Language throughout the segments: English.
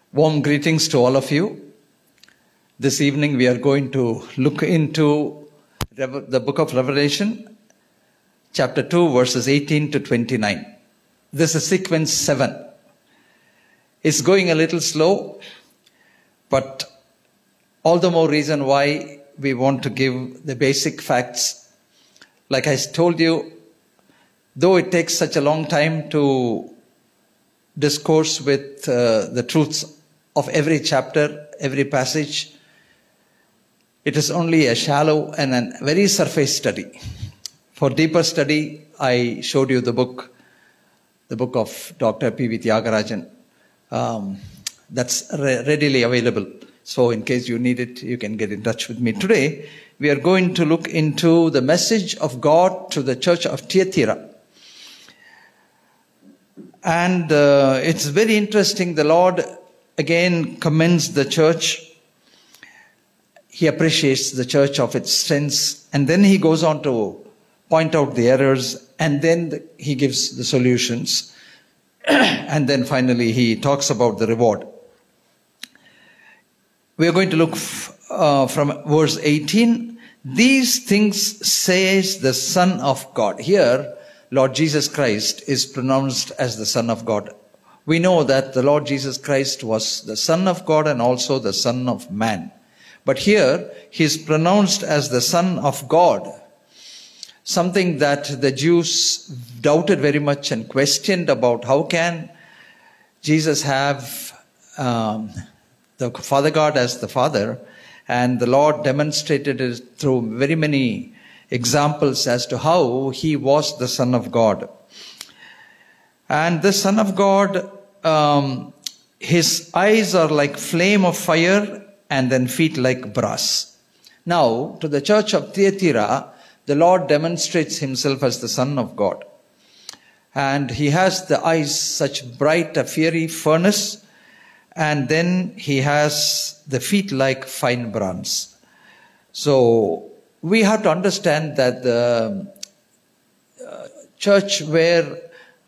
Warm greetings to all of you. This evening we are going to look into the book of Revelation, chapter 2, verses 18 to 29. This is sequence 7. It's going a little slow, but all the more reason why we want to give the basic facts. Like I told you, though it takes such a long time to discourse with the truths of every chapter, every passage, it is only a shallow and a very surface study. For deeper study, I showed you the book of Dr. P.V. Tyagarajan. That's readily available. So in case you need it, you can get in touch with me. Today, we are going to look into the message of God to the church of Thyatira. And it's very interesting. The Lord again commends the church. He appreciates the church of its strengths. And then he goes on to point out the errors. And then he gives the solutions. And then finally he talks about the reward. We are going to look from verse 18. These things says the Son of God. Here, Lord Jesus Christ is pronounced as the Son of God. We know that the Lord Jesus Christ was the Son of God and also the Son of Man. But here, he is pronounced as the Son of God. Something that the Jews doubted very much and questioned about. How can Jesus have the Father God as the Father? And the Lord demonstrated it through very many examples as to how he was the Son of God. And the Son of God, his eyes are like flame of fire and then feet like brass. Now, to the church of Thyatira, the Lord demonstrates himself as the Son of God. And he has the eyes such bright, a fiery furnace. And then he has the feet like fine bronze. So, we have to understand that the church where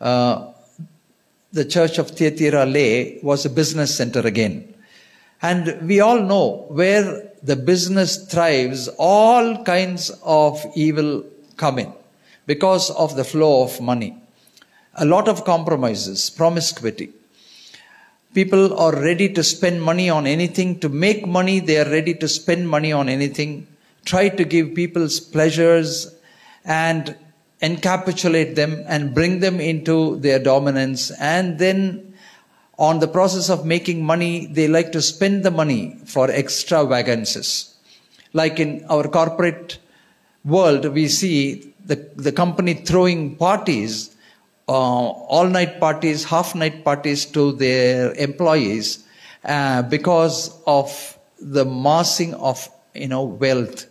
the church of Thyatira lay was a business center again. And we all know where the business thrives, all kinds of evil come in because of the flow of money. A lot of compromises, promiscuity. People are ready to spend money on anything. To make money, they are ready to spend money on anything. Try to give people's pleasures and encapsulate them and bring them into their dominance. And then on the process of making money, they like to spend the money for extravagances. Like in our corporate world, we see the company throwing parties, all-night parties, half-night parties to their employees because of the massing of wealth.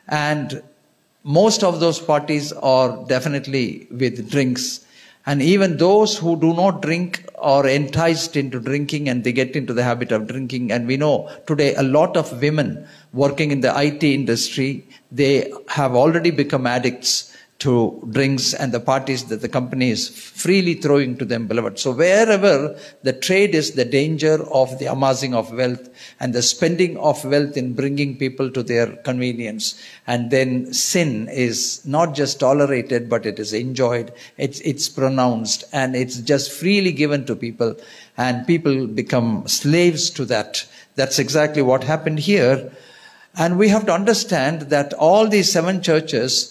And most of those parties are definitely with drinks. And even those who do not drink are enticed into drinking and they get into the habit of drinking. And we know today a lot of women working in the IT industry, they have already become addicts to drinks and the parties that the company is freely throwing to them, beloved. So wherever the trade is, the danger of the amassing of wealth and the spending of wealth in bringing people to their convenience. And then sin is not just tolerated, but it is enjoyed. It's pronounced and it's just freely given to people. And people become slaves to that. That's exactly what happened here. And we have to understand that all these 7 churches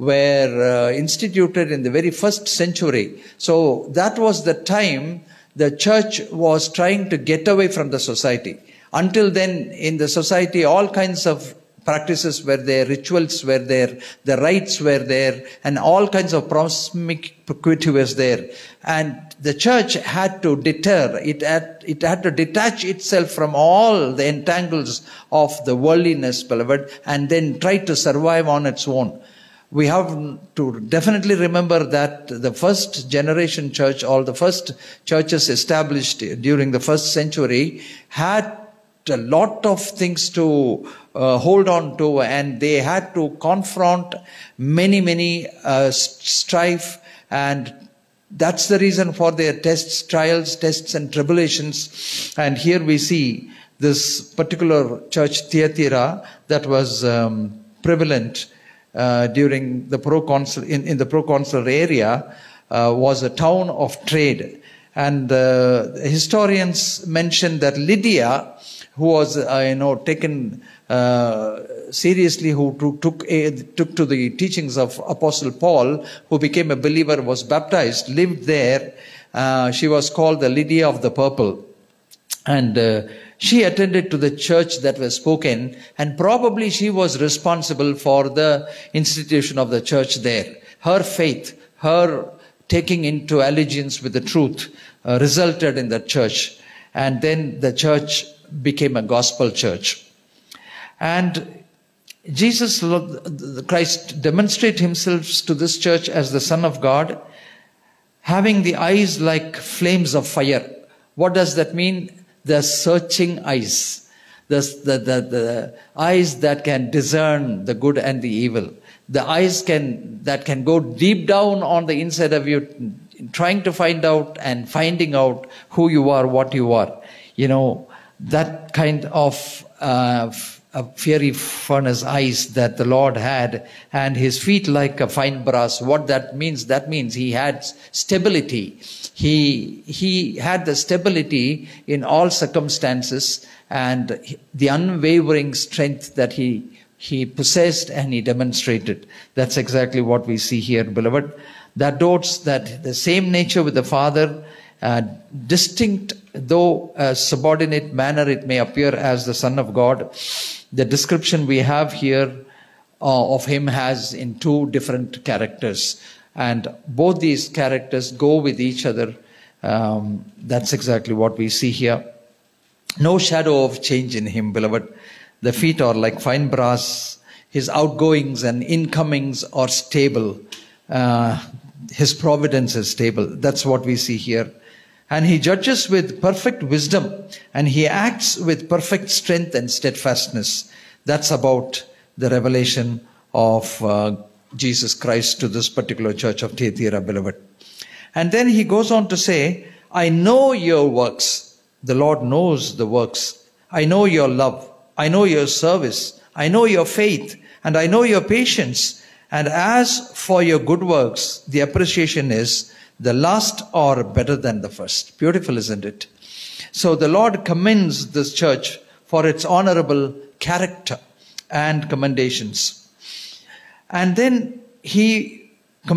were instituted in the very first century. So that was the time the church was trying to get away from the society. Until then, in the society, all kinds of practices were there, rituals were there, the rites were there, and all kinds of promiscuity was there. And the church had to deter, it had to detach itself from all the entangles of the worldliness, beloved, and then try to survive on its own. We have to definitely remember that the first generation church, all the first churches established during the first century had a lot of things to hold on to, and they had to confront many strife and That's the reason for their tests, trials, tests and tribulations. And here we see this particular church, Thyatira, that was prevalent during the proconsul, in the proconsular area, was a town of trade. And historians mention that Lydia, who was, taken seriously, who took to the teachings of Apostle Paul, who became a believer, was baptized, lived there. She was called the Lydia of the Purple. And she attended to the church that was spoken, and probably she was responsible for the institution of the church there. Her faith, her taking into allegiance with the truth, resulted in the church. And then the church became a gospel church. And Jesus Christ demonstrated himself to this church as the Son of God, having the eyes like flames of fire. What does that mean? The searching eyes. The eyes that can discern the good and the evil. The eyes that can go deep down on the inside of you, trying to find out and finding out who you are, what you are. That kind of fiery furnace eyes that the Lord had, and his feet like a fine brass. What that means? That means he had stability. He had the stability in all circumstances, and the unwavering strength that he possessed and he demonstrated. That's exactly what we see here, beloved. That denotes that the same nature with the Father, distinct though a subordinate manner it may appear as the Son of God. The description we have here of him has in two different characters, and both these characters go with each other. That's exactly what we see here. No shadow of change in him, beloved. The feet are like fine brass. His outgoings and incomings are stable. His providence is stable. That's what we see here. And he judges with perfect wisdom, and he acts with perfect strength and steadfastness. That's about the revelation of Jesus Christ to this particular church of Thyatira, beloved. And then he goes on to say, I know your works. The Lord knows the works. I know your love. I know your service. I know your faith. And I know your patience. And as for your good works, the appreciation is, the last are better than the first. Beautiful, isn't it? So the Lord commends this church for its honorable character and commendations. And then he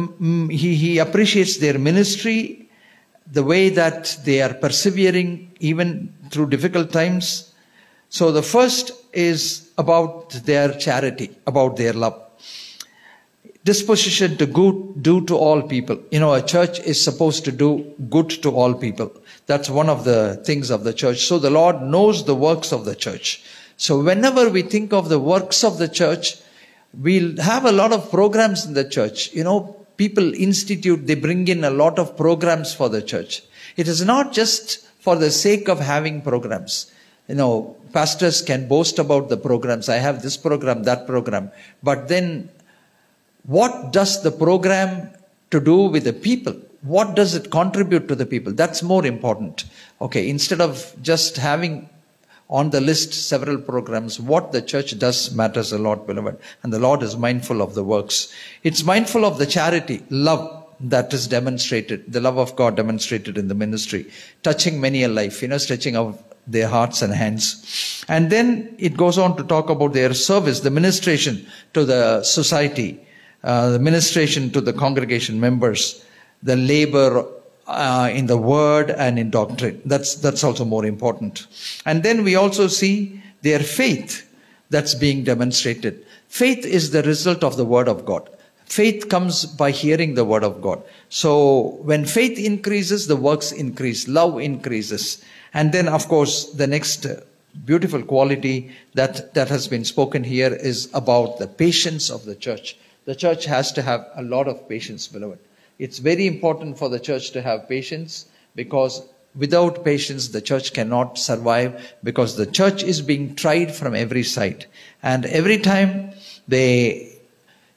appreciates their ministry, the way that they are persevering even through difficult times. So the first is about their charity, about their love. Disposition to do to all people. A church is supposed to do good to all people. That's one of the things of the church. So the Lord knows the works of the church. So whenever we think of the works of the church, we'll have a lot of programs in the church. People they bring in a lot of programs for the church. It is not just for the sake of having programs. Pastors can boast about the programs. I have this program, that program. But then, what does the program to do with the people? What does it contribute to the people? That's more important. Okay, instead of just having on the list several programs, what the church does matters a lot, beloved. And the Lord is mindful of the works. It's mindful of the charity, love that is demonstrated, the love of God demonstrated in the ministry, touching many a life, stretching out their hearts and hands. And then it goes on to talk about their service, the ministration to the society, the ministration to the congregation members, the labor in the word and in doctrine. That's also more important. And then we also see their faith that's being demonstrated. Faith is the result of the word of God. Faith comes by hearing the word of God. So when faith increases, the works increase, love increases. And then, of course, the next beautiful quality that has been spoken here is about the patience of the church. The church has to have a lot of patience, beloved. It's very important for the church to have patience, because without patience, the church cannot survive, because the church is being tried from every side. And every time they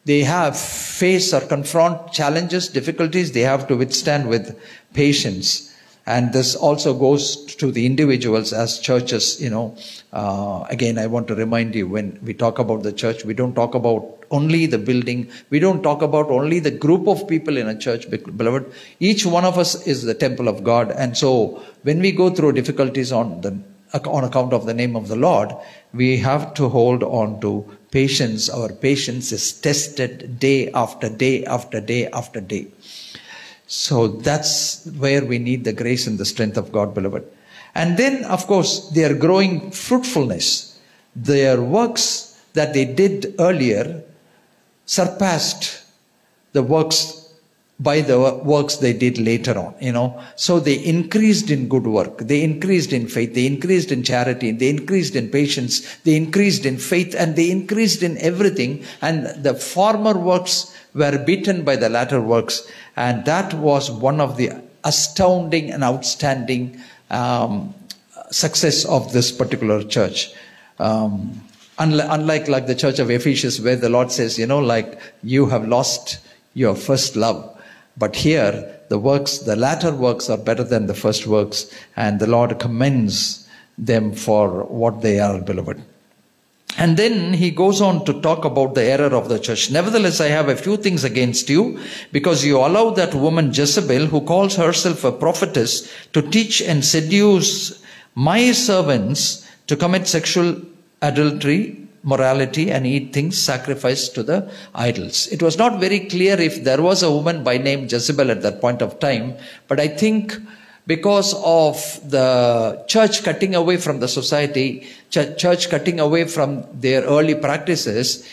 They have face or confront challenges, difficulties. They have to withstand with patience. And this also goes to the individuals as churches, again, I want to remind you, when we talk about the church, we don't talk about only the building. We don't talk about only the group of people in a church, beloved. Each one of us is the temple of God. And so when we go through difficulties on account of the name of the Lord, we have to hold on to patience. Our patience is tested day after day after day after day. So that's where we need the grace and the strength of God, beloved. And then, of course, their growing fruitfulness. Their works that they did earlier surpassed the works by the works they did later on, So they increased in good work. They increased in faith. They increased in charity. They increased in patience. They increased in faith. And they increased in everything. And the former works were beaten by the latter works. And that was one of the astounding and outstanding success of this particular church. Unlike the church of Ephesus, where the Lord says, you have lost your first love. But here, the latter works are better than the first works, and the Lord commends them for what they are, beloved. And then he goes on to talk about the error of the church. Nevertheless, I have a few things against you, because you allow that woman Jezebel, who calls herself a prophetess, to teach and seduce my servants to commit sexual adultery, morality, and eat things sacrificed to the idols. It was not very clear if there was a woman by name Jezebel at that point of time, but I think because of the church cutting away from the society, church cutting away from their early practices,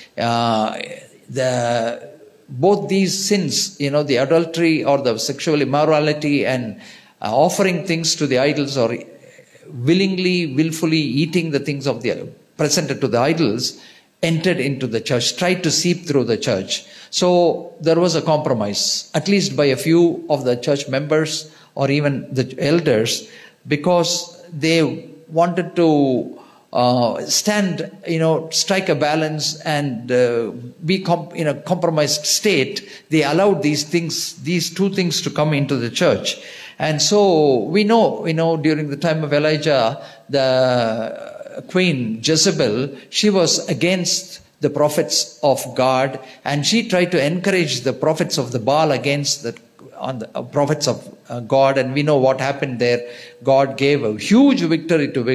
both these sins, the adultery or the sexual immorality and offering things to the idols, or willfully eating the things presented to the idols, entered into the church, tried to seep through the church. So there was a compromise, at least by a few of the church members or even the elders, because they wanted to strike a balance and be in a compromised state. They allowed these two things to come into the church. And so we know, during the time of Elijah, the queen Jezebel, she was against the prophets of God, and she tried to encourage the prophets of the Baal against the prophets of God. And we know what happened there. God gave a huge victory to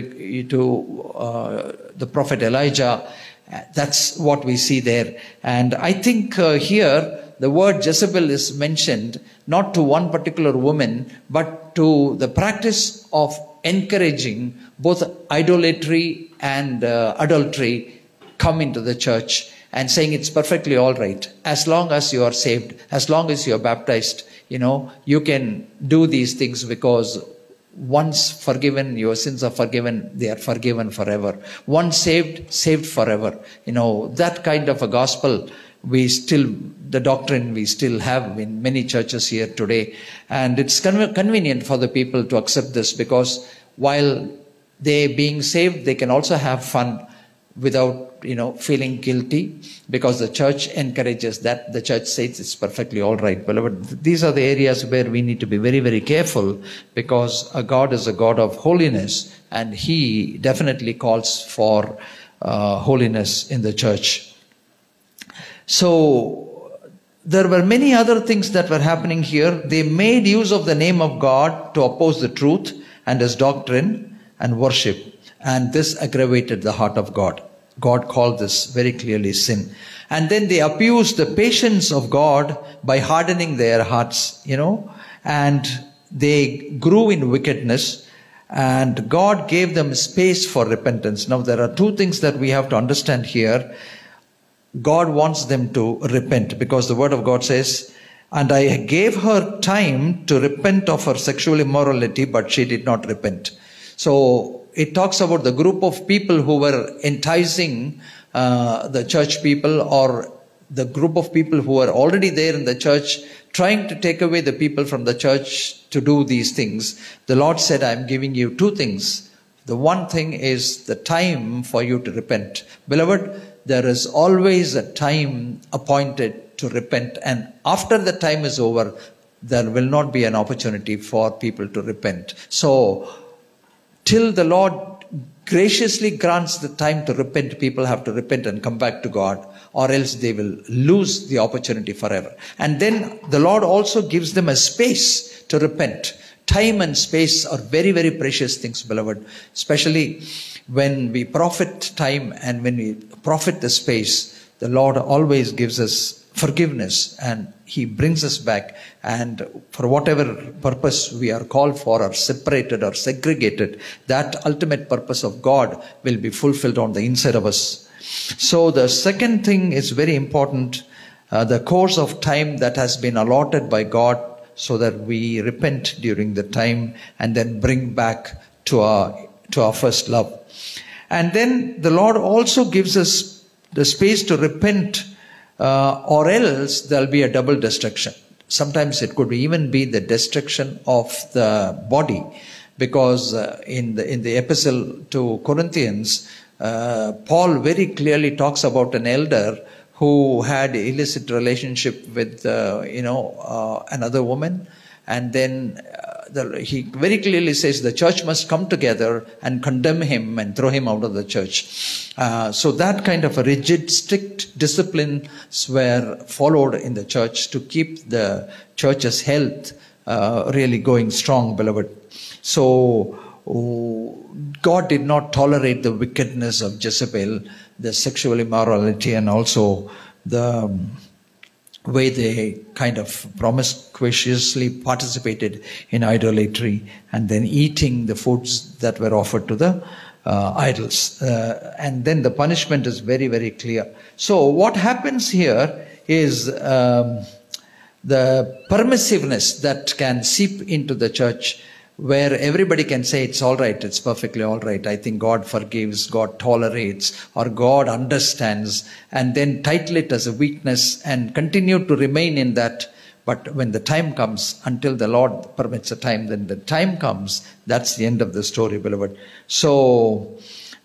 the prophet Elijah. That's what we see there. And I think here the word Jezebel is mentioned not to one particular woman, but to the practice of encouraging both idolatry and adultery come into the church, and saying it's perfectly all right. As long as you are saved, as long as you are baptized, you can do these things, because once forgiven, your sins are forgiven, they are forgiven forever. Once saved, saved forever. That kind of a gospel, the doctrine we still have in many churches here today. And it's convenient for the people to accept this, because while they being saved, they can also have fun without feeling guilty, because the church encourages that. The church says it's perfectly all right. Beloved, these are the areas where we need to be very, very careful, because God is a God of holiness, and he definitely calls for holiness in the church. So there were many other things that were happening here. They made use of the name of God to oppose the truth and his doctrine and worship. And this aggravated the heart of God. God called this very clearly sin. And then they abused the patience of God by hardening their hearts, and they grew in wickedness, and God gave them space for repentance. Now there are two things that we have to understand here. God wants them to repent, because the word of God says, and I gave her time to repent of her sexual immorality, but she did not repent. So it talks about the group of people who were enticing the church people, or the group of people who were already there in the church, trying to take away the people from the church to do these things. The Lord said, I'm giving you two things. The one thing is the time for you to repent. Beloved, there is always a time appointed to repent. And after the time is over, there will not be an opportunity for people to repent. So, till the Lord graciously grants the time to repent, people have to repent and come back to God, or else they will lose the opportunity forever. And then the Lord also gives them a space to repent. Time and space are very, very precious things, beloved. Especially when we profit time and when we profit the space, the Lord always gives us forgiveness and He brings us back. And for whatever purpose we are called for, or separated or segregated, that ultimate purpose of God will be fulfilled on the inside of us. So the second thing is very important, the course of time that has been allotted by God, so that we repent during the time and then bring back to our first love. And then the Lord also gives us the space to repent, or else there'll be a double destruction. Sometimes it could even be the destruction of the body, because in the epistle to Corinthians, Paul very clearly talks about an elder who had illicit relationship with another woman, and then he very clearly says the church must come together and condemn him and throw him out of the church. So that kind of a rigid, strict disciplines were followed in the church to keep the church's health really going strong, beloved. So God did not tolerate the wickedness of Jezebel, the sexual immorality, and also the way they kind of promiscuously participated in idolatry and then eating the foods that were offered to the idols. And then the punishment is very, very clear. So what happens here is the permissiveness that can seep into the church, where everybody can say it's all right, it's perfectly all right, I think God forgives, God tolerates, or God understands, and then title it as a weakness and continue to remain in that. But when the time comes, until the Lord permits a time, then the time comes, that's the end of the story, beloved. So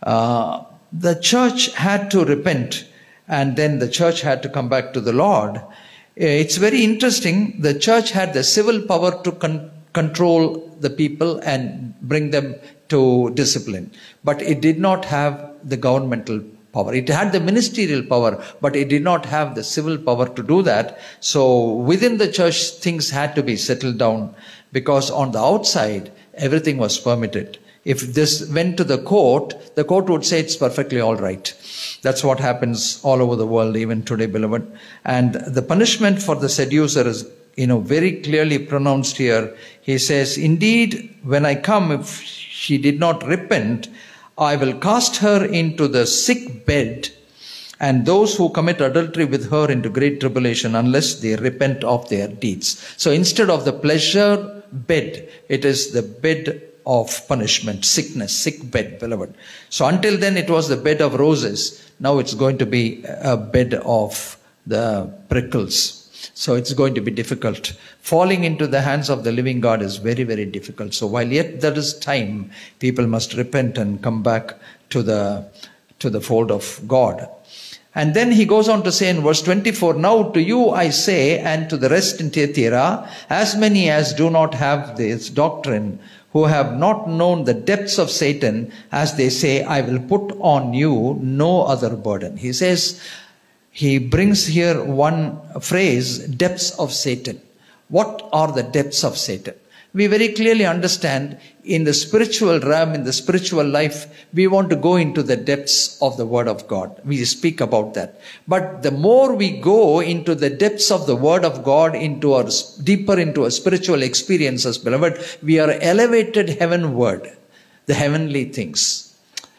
the church had to repent, and then the church had to come back to the Lord. It's very interesting, the church had the civil power to control the people and bring them to discipline. But it did not have the governmental power. It had the ministerial power, but it did not have the civil power to do that. So within the church, things had to be settled down, because on the outside, everything was permitted. If this went to the court would say it's perfectly all right. That's what happens all over the world, even today, beloved. And the punishment for the seducer is very clearly pronounced here. He says, indeed, when I come, if she did not repent, I will cast her into the sick bed, and those who commit adultery with her into great tribulation, unless they repent of their deeds. So instead of the pleasure bed, it is the bed of punishment, sickness, sick bed, beloved. So until then it was the bed of roses. Now it's going to be a bed of the prickles. So it's going to be difficult. Falling into the hands of the living God is very, very difficult. So while yet there is time, people must repent and come back to the fold of God. And then he goes on to say in verse 24, now to you I say, and to the rest in Thyatira, as many as do not have this doctrine, who have not known the depths of Satan, as they say, I will put on you no other burden. He says, he brings here one phrase, depths of Satan. What are the depths of Satan? We very clearly understand in the spiritual realm, in the spiritual life, we want to go into the depths of the Word of God. We speak about that. But the more we go into the depths of the Word of God, deeper into our spiritual experiences, beloved, we are elevated heavenward, the heavenly things.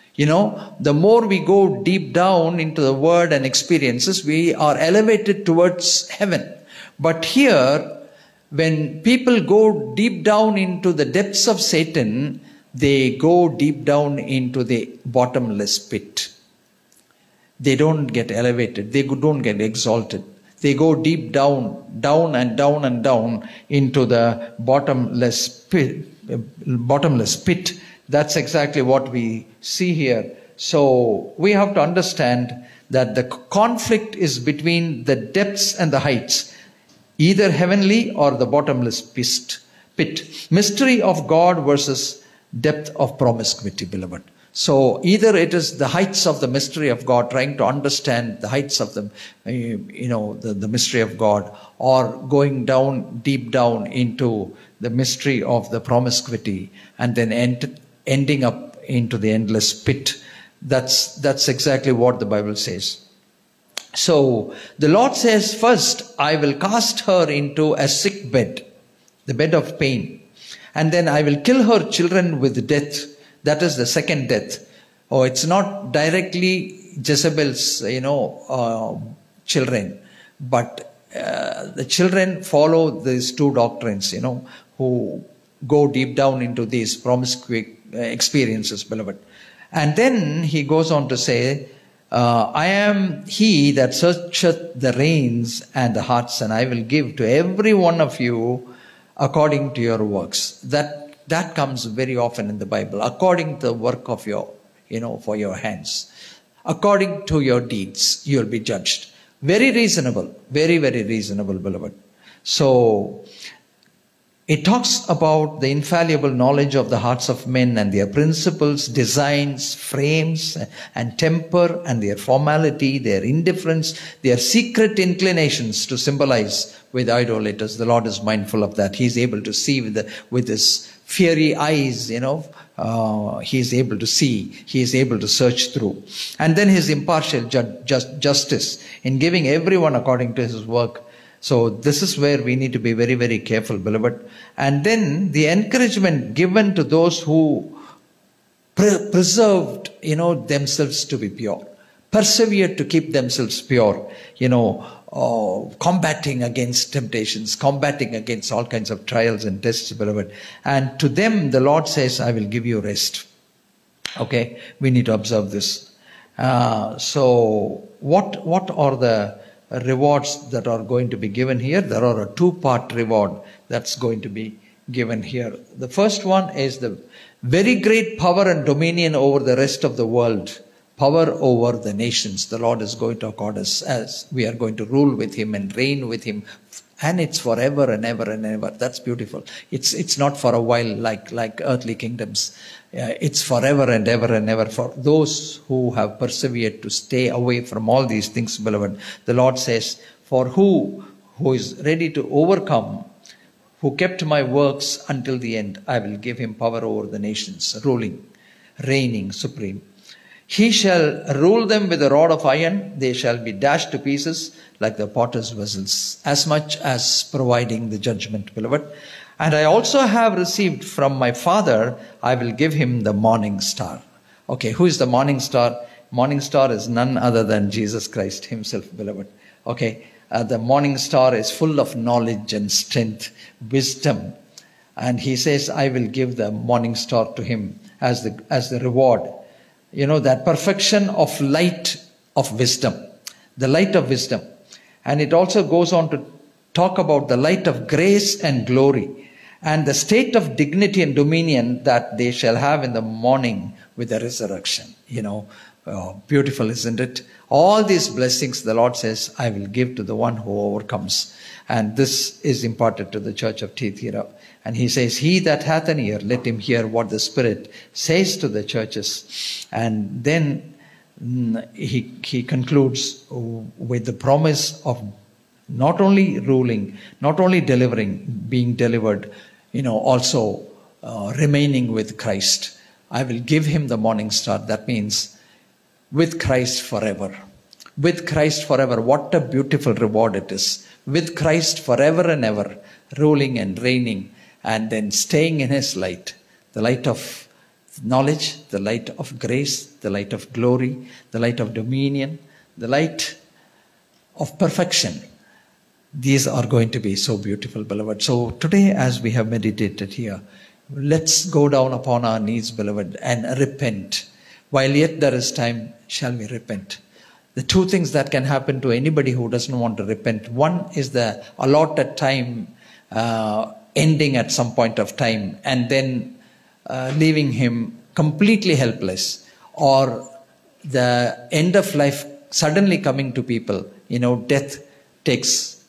The more we go deep down into the Word and experiences, we are elevated towards heaven. But here, when people go deep down into the depths of Satan, they go deep down into the bottomless pit. They don't get elevated. They don't get exalted. They go deep down, down and down and down into the bottomless pit. That's exactly what we see here. So we have to understand that the conflict is between the depths and the heights, either heavenly or the bottomless pit. Mystery of God versus depth of promiscuity, beloved. So either it is the heights of the mystery of God, trying to understand the heights of the, the mystery of God, or going down, deep down into the mystery of the promiscuity, and then ending up into the endless pit. That's exactly what the Bible says. So the Lord says, first, I will cast her into a sick bed, the bed of pain. And then I will kill her children with death. That is the second death. Oh, it's not directly Jezebel's, children, but the children follow these two doctrines, who go deep down into these promiscuous experiences, beloved. And then he goes on to say, I am he that searcheth the reins and the hearts, and I will give to every one of you according to your works. That comes very often in the Bible. According to the work of your, for your hands. According to your deeds, you'll be judged. Very reasonable. Very, very reasonable, beloved. So, it talks about the infallible knowledge of the hearts of men and their principles, designs, frames, and temper, and their formality, their indifference, their secret inclinations to symbolize with idolaters. The Lord is mindful of that. He is able to see with his fiery eyes, he is able to see, he is able to search through. And then his impartial justice in giving everyone according to his work. So this is where we need to be very, very careful, beloved. And then the encouragement given to those who preserved, themselves to be pure, persevered to keep themselves pure, combating against temptations, combating against all kinds of trials and tests, beloved. And to them, the Lord says, I will give you rest. Okay, we need to observe this. So what are the rewards that are going to be given here? There are a two-part reward that's going to be given here. The first one is the very great power and dominion over the rest of the world, power over the nations. The Lord is going to accord us as we are going to rule with him and reign with him, and it's forever and ever and ever. That's beautiful. It's not for a while like earthly kingdoms. It's forever and ever for those who have persevered to stay away from all these things, beloved. The Lord says, for who is ready to overcome, who kept my works until the end, I will give him power over the nations, ruling, reigning supreme. He shall rule them with a rod of iron. They shall be dashed to pieces like the potter's vessels, as much as providing the judgment, beloved. And I also have received from my Father, I will give him the morning star. Okay, who is the morning star? Morning star is none other than Jesus Christ himself, beloved. Okay, the morning star is full of knowledge and strength, wisdom. And he says, I will give the morning star to him as the reward. That perfection of light of wisdom, the light of wisdom. And it also goes on to talk about the light of grace and glory and the state of dignity and dominion that they shall have in the morning with the resurrection. Beautiful, isn't it? All these blessings, the Lord says, I will give to the one who overcomes. And this is imparted to the church of Thyatira. And he says, he that hath an ear, let him hear what the Spirit says to the churches. And then he concludes with the promise of not only ruling, not only delivering, being delivered, also remaining with Christ. I will give him the morning star. That means with Christ forever. With Christ forever. What a beautiful reward it is. With Christ forever and ever, ruling and reigning, and then staying in his light. The light of knowledge, the light of grace, the light of glory, the light of dominion, the light of perfection. These are going to be so beautiful, beloved. So today, as we have meditated here, let's go down upon our knees, beloved, and repent. While yet there is time, shall we repent? The two things that can happen to anybody who doesn't want to repent. One is the allotted time ending at some point of time, and then leaving him completely helpless, or the end of life suddenly coming to people. Death takes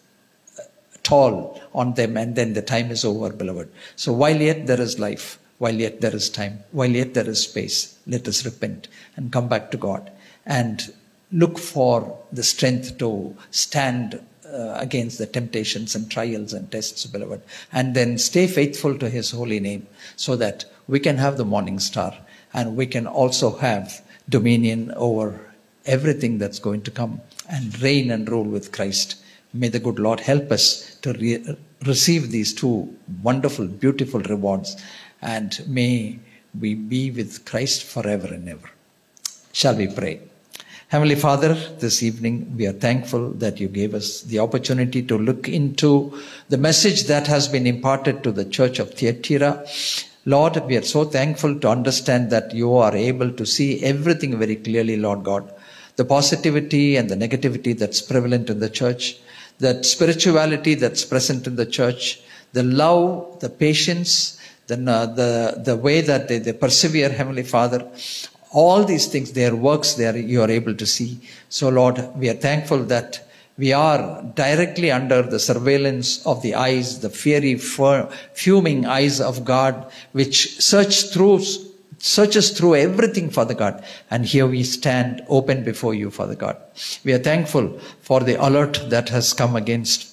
toll on them, and then the time is over, beloved. So while yet there is life, while yet there is time, while yet there is space, let us repent and come back to God and look for the strength to stand against the temptations and trials and tests, beloved, and then stay faithful to His holy name, so that we can have the morning star, and we can also have dominion over everything that's going to come, and reign and rule with Christ. May the good Lord help us to receive these two wonderful, beautiful rewards, and may we be with Christ forever and ever. Shall we pray? Heavenly Father, this evening we are thankful that you gave us the opportunity to look into the message that has been imparted to the church of Thyatira. Lord, we are so thankful to understand that you are able to see everything very clearly, Lord God. The positivity and the negativity that's prevalent in the church, that spirituality that's present in the church, the love, the patience, the way that they persevere, Heavenly Father. All these things, their works there, you are able to see. So Lord, we are thankful that we are directly under the surveillance of the eyes, the fiery, fuming eyes of God, which searches through everything, Father God. And here we stand open before you, Father God. We are thankful for the alert that has come against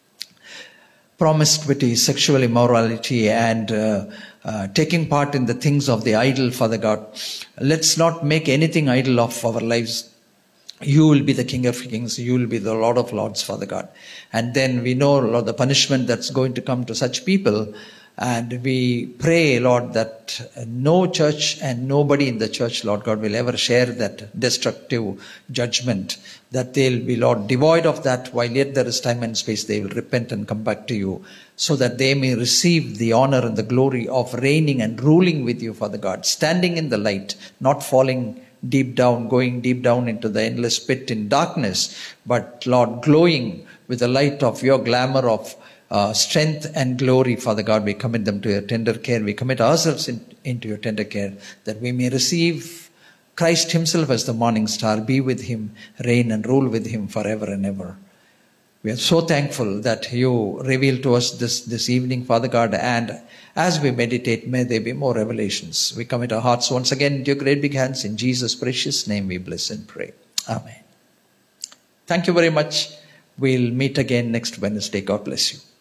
promiscuity, sexual immorality, and taking part in the things of the idol, Father God. Let's not make anything idol of our lives. You will be the King of Kings. You will be the Lord of Lords, Father God. And then we know, Lord, the punishment that's going to come to such people. And we pray, Lord, that no church and nobody in the church, Lord God, will ever share that destructive judgment, that they'll be, Lord, devoid of that. While yet there is time and space, they will repent and come back to you, so that they may receive the honor and the glory of reigning and ruling with you, Father God, standing in the light, not falling deep down, going deep down into the endless pit in darkness, but, Lord, glowing with the light of your glamour of strength and glory, Father God. We commit them to your tender care. We commit ourselves into your tender care, that we may receive Christ himself as the morning star, be with him, reign and rule with him forever and ever. We are so thankful that you revealed to us this evening, Father God, and as we meditate, may there be more revelations. We commit our hearts once again into your great big hands. In Jesus' precious name we bless and pray. Amen. Thank you very much. We'll meet again next Wednesday. God bless you.